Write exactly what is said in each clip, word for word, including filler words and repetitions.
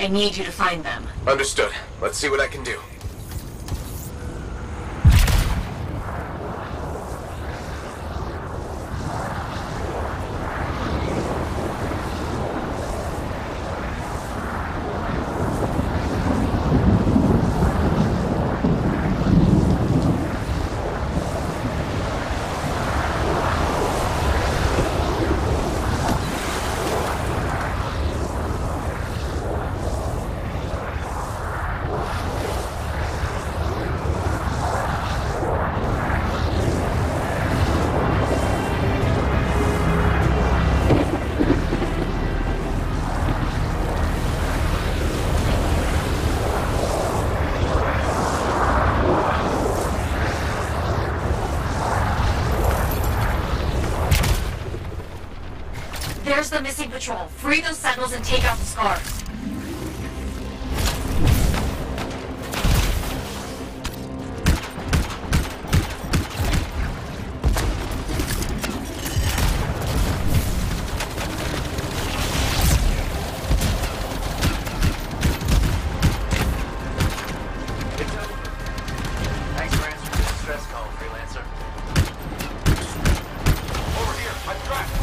I need you to find them. Understood. Let's see what I can do. There's the missing patrol. Free those sentinels and take out the scars. Thanks for answering the distress call, Freelancer. Over here, I'm trapped.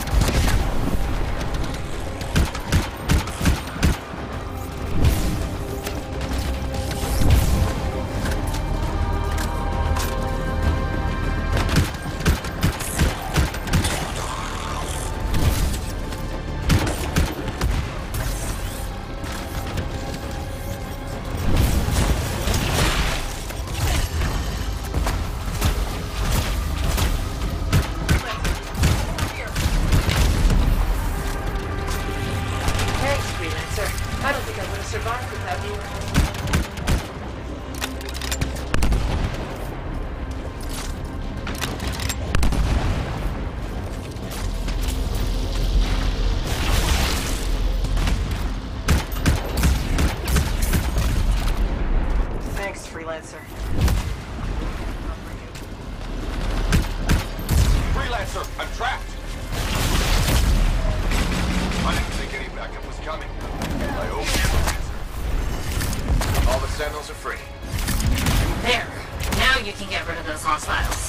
I don't think I would have survived without you. Thanks, Freelancer. Freelancer, I'm trapped. I didn't think any backup was coming. I hope you. All the sentinels are free. There. Now you can get rid of those hostiles.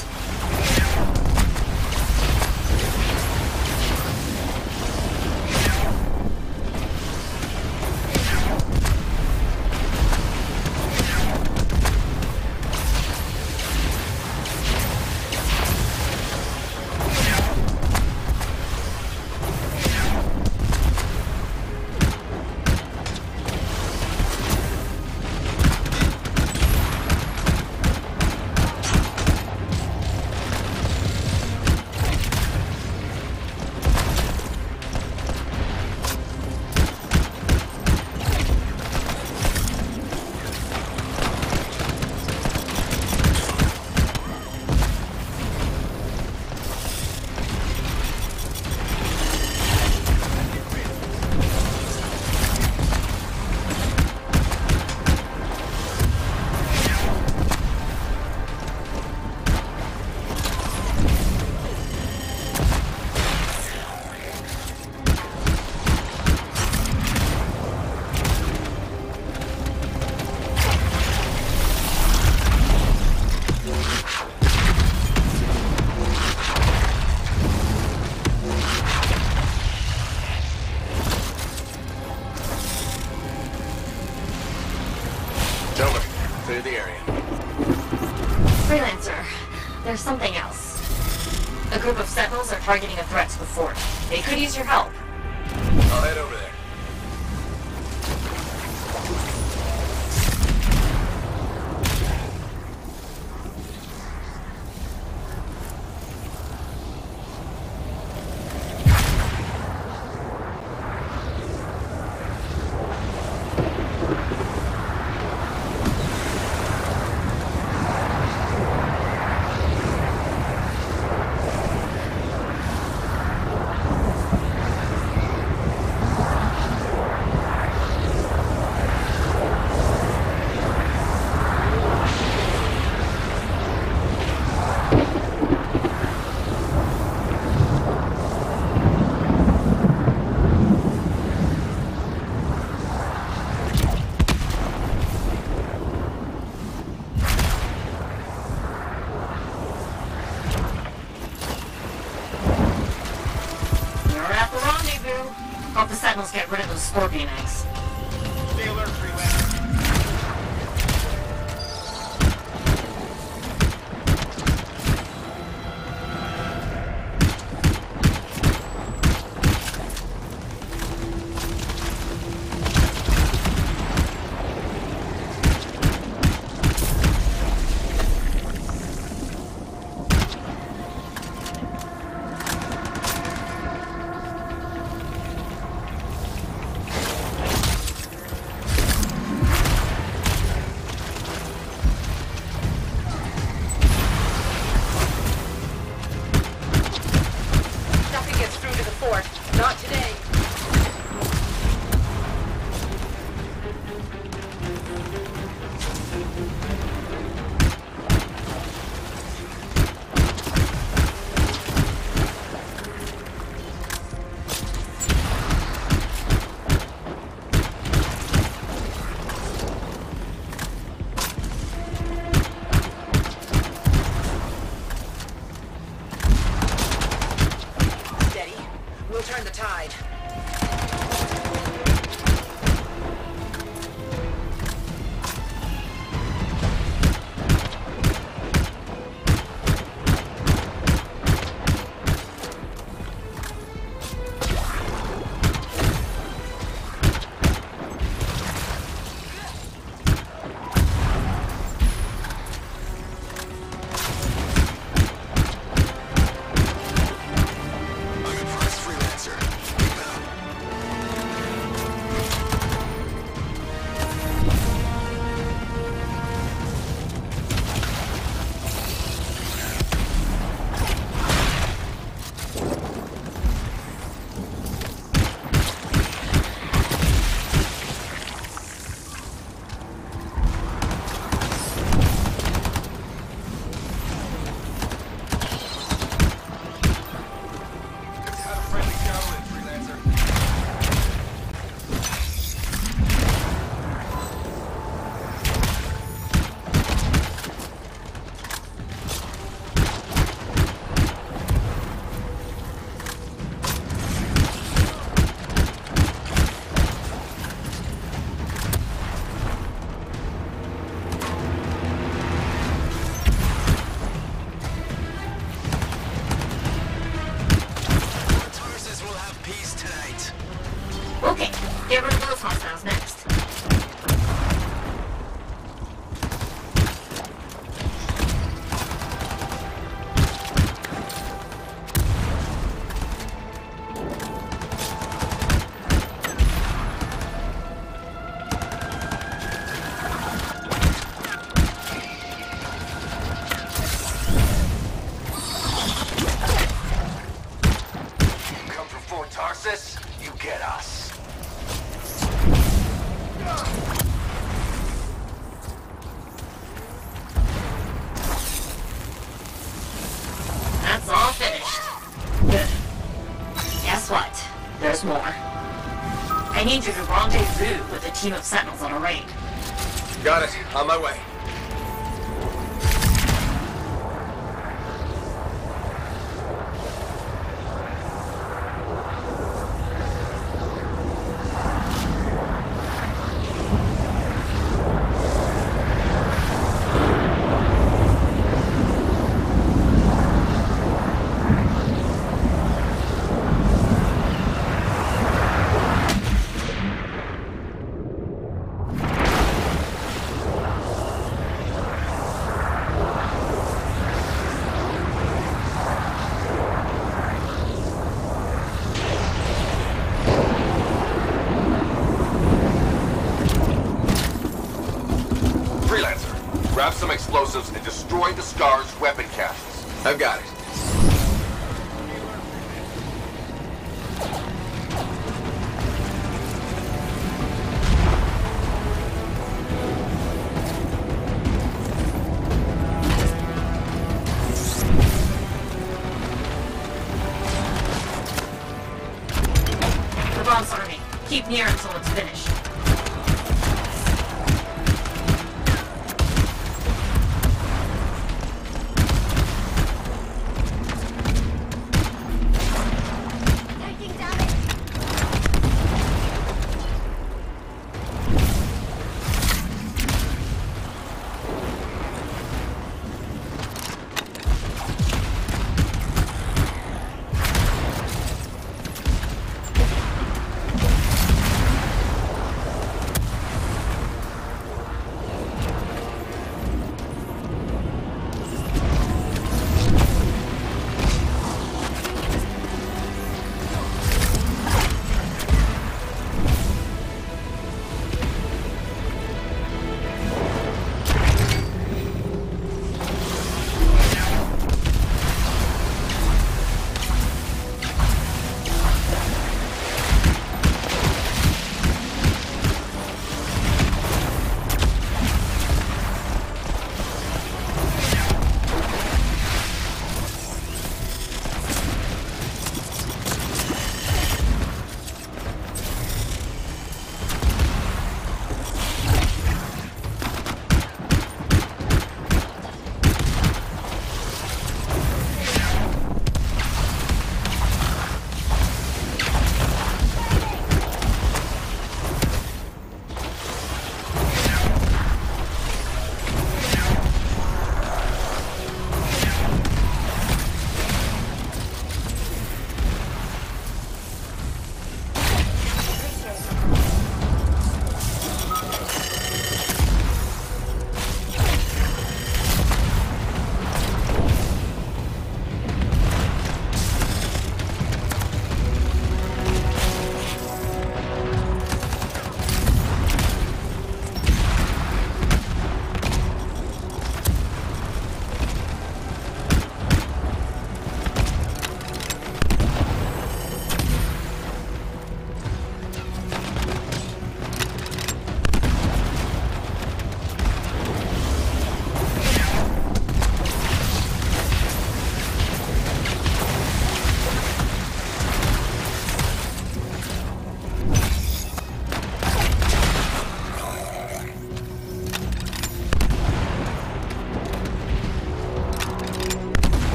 Over. Clear the area. Freelancer, there's something else. A group of sentinels are targeting a threat to the fort. They could use your help. I'll head over there. Sentinels get rid of those scorpion eggs. Stay alert, Freelancer. Nothing gets through to the fort. Not today. Steady. We'll turn the tide. I'm impressed, Freelancer. Had a friendly challenge, Freelancer. Tarsus will have peace tonight. Okay, get rid of those hostiles next. Come for Fort Tarsus, you get us. That's all finished. Good. Guess what? There's more. I need you to rendezvous with a team of Sentinels on a raid. Got it. On my way. Freelancer, grab some explosives and destroy the Scar's weapon caches. I've got it. The bomb's arming. Keep near until it's finished. Taking damage.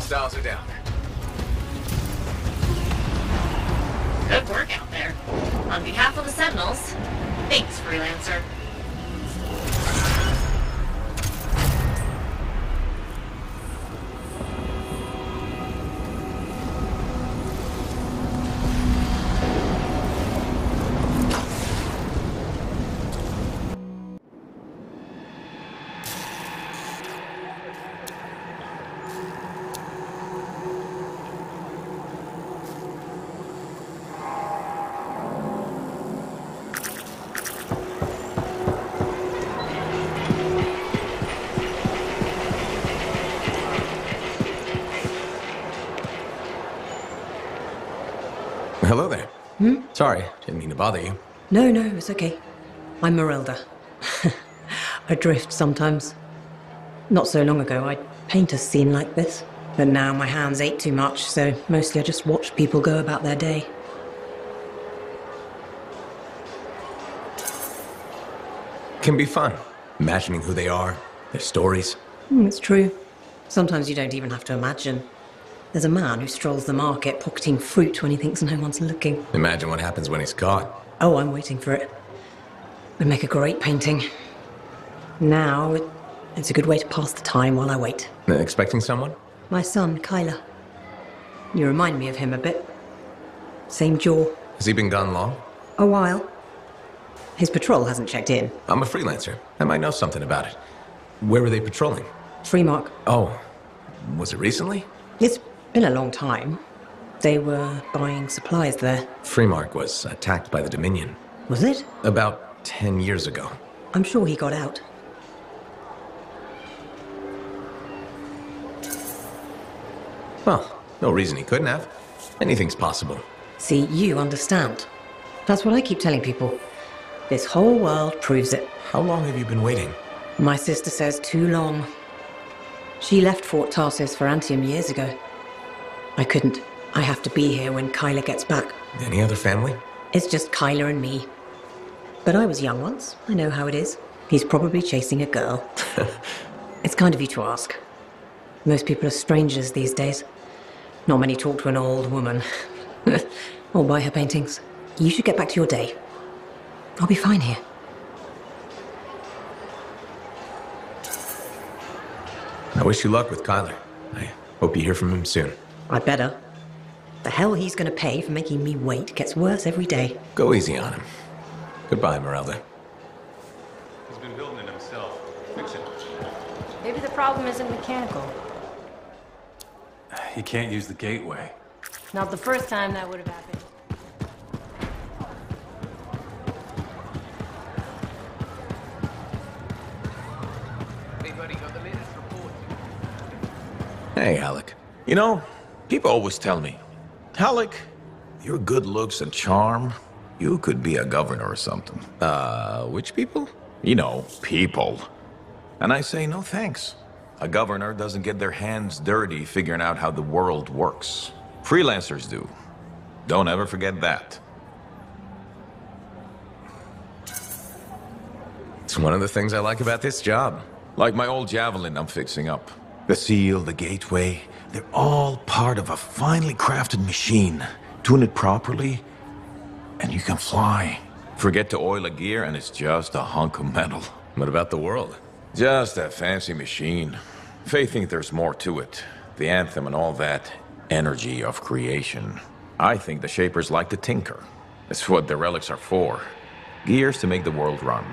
Hostiles are down. Good work out there. On behalf of the Sentinels, thanks, Freelancer. Hello there. Hmm? Sorry, didn't mean to bother you. No, no, it's okay. I'm Merelda. I drift sometimes. Not so long ago, I'd paint a scene like this. But now my hands ache too much, so mostly I just watch people go about their day. Can be fun. Imagining who they are, their stories. Mm, it's true. Sometimes you don't even have to imagine. There's a man who strolls the market pocketing fruit when he thinks no one's looking. Imagine what happens when he's caught. Oh, I'm waiting for it. Would make a great painting. Now, it, it's a good way to pass the time while I wait. Uh, Expecting someone? My son, Kyler. You remind me of him a bit. Same jaw. Has he been gone long? A while. His patrol hasn't checked in. I'm a freelancer. I might know something about it. Where were they patrolling? Freemark. Oh, was it recently? It's been a long time. They were buying supplies there. Freemark was attacked by the Dominion. Was it? About ten years ago. I'm sure he got out. Well, no reason he couldn't have. Anything's possible. See, you understand. That's what I keep telling people. This whole world proves it. How long have you been waiting? My sister says too long. She left Fort Tarsis for Antium years ago. I couldn't. I have to be here when Kyler gets back. Any other family? It's just Kyler and me. But I was young once. I know how it is. He's probably chasing a girl. It's kind of you to ask. Most people are strangers these days. Not many talk to an old woman. Or buy her paintings. You should get back to your day. I'll be fine here. I wish you luck with Kyler. I hope you hear from him soon. I'd better. The hell he's gonna pay for making me wait gets worse every day. Go easy on him. Goodbye, Merelda. He's been building it himself. Fix it. Maybe the problem isn't mechanical. He can't use the gateway. Not the first time that would have happened. Hey, Alec. You know, people always tell me, Alec, your good looks and charm, you could be a governor or something. Uh, which people? You know, people. And I say, no thanks. A governor doesn't get their hands dirty figuring out how the world works. Freelancers do. Don't ever forget that. It's one of the things I like about this job. Like my old javelin I'm fixing up. The seal, the gateway, they're all part of a finely crafted machine. Tune it properly, and you can fly. Forget to oil a gear, and it's just a hunk of metal. What about the world? Just a fancy machine. They think there's more to it. The anthem and all that energy of creation. I think the Shapers like to tinker. That's what the relics are for. Gears to make the world run.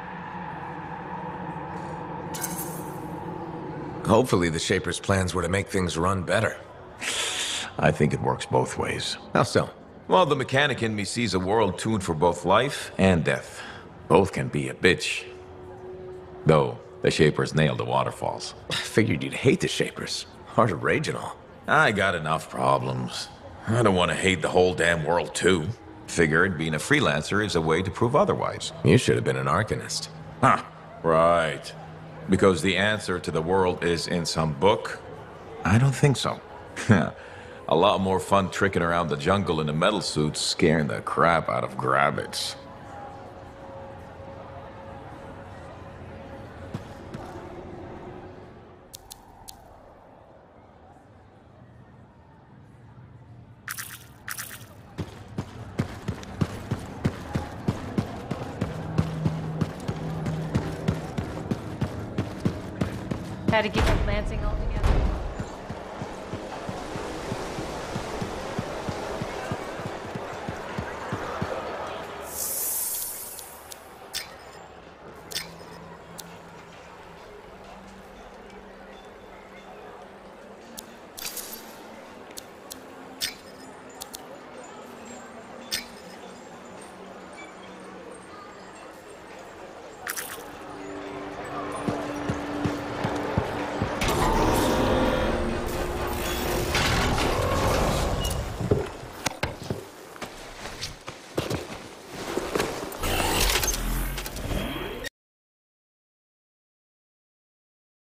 Hopefully the Shapers' plans were to make things run better. I think it works both ways. How so? Well, the mechanic in me sees a world tuned for both life and death. Both can be a bitch. Though, the Shapers nailed the waterfalls. I figured you'd hate the Shapers. Hard to rage and all. I got enough problems. I don't want to hate the whole damn world, too. Figured being a freelancer is a way to prove otherwise. You should have been an Arcanist. Huh, right. Because the answer to the world is in some book? I don't think so. A lot more fun tricking around the jungle in a metal suit, scaring the crap out of grabbits. Had to give up Lansing altogether.